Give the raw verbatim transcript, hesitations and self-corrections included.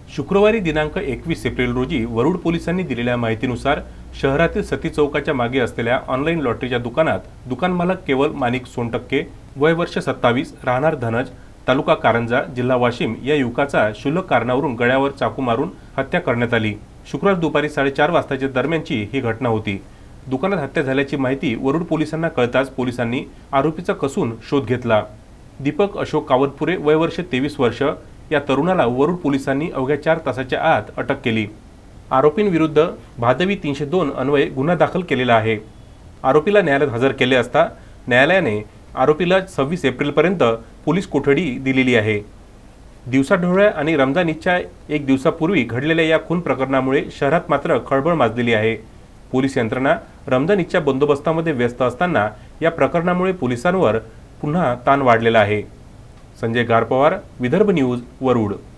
शुक्रवारी दिनांक एकवीस एप्रिल रोजी वरुड पोलिसांनी दिलेल्या माहितीनुसार शहरातील सती चौकाच्या मागे असलेल्या ऑनलाईन लॉटरीच्या दुकानात दुकान मालक केवळ माणिक सोनटक्के वय वर्ष सत्तावीस राहणार धनज तालुका कारंजा जिल्हा वाशिम या युवकाचा क्षुल्लक कारणावरून गळ्यावर चाकू मारून हत्या करण्यात आली। शुक्रवार दुपारी साडेचार वाजताच्या दरम्यानची ही घटना होती। दुकानात हत्या झाल्याची माहिती वरुड पोलिसांना कळताच पोलिसांनी आरोपीचा कसून शोध घेतला। दीपक अशोक कावतपुरे वय वर्ष तेवीस वर्ष या तरुणाला वरुड पोलिसांनी अवघ्या चार तासाच्या आत अटक केली। आरोपींविरुद्ध भादवी तीनशे दोन अन्वये गुन्हा दाखल केलेला आहे। आरोपीला न्यायालयात हजर केले असता न्यायालयाने आरोपीला सव्वीस एप्रिलपर्यंत पोलीस कोठडी दिलेली आहे। दिवसाढवळ्या आणि रमजान ईदच्या एक दिवसापूर्वी घडलेल्या या खून प्रकरणामुळे शहरात मात्र खळबळ माजलेली आहे। पोलीस यंत्रणा रमजान ईदच्या बंदोबस्तामध्ये व्यस्त असताना या प्रकरणामुळे पोलिसांवर पुन्हा ताण वाढलेला आहे। संजय गारपवार, विदर्भ न्यूज, वरुड।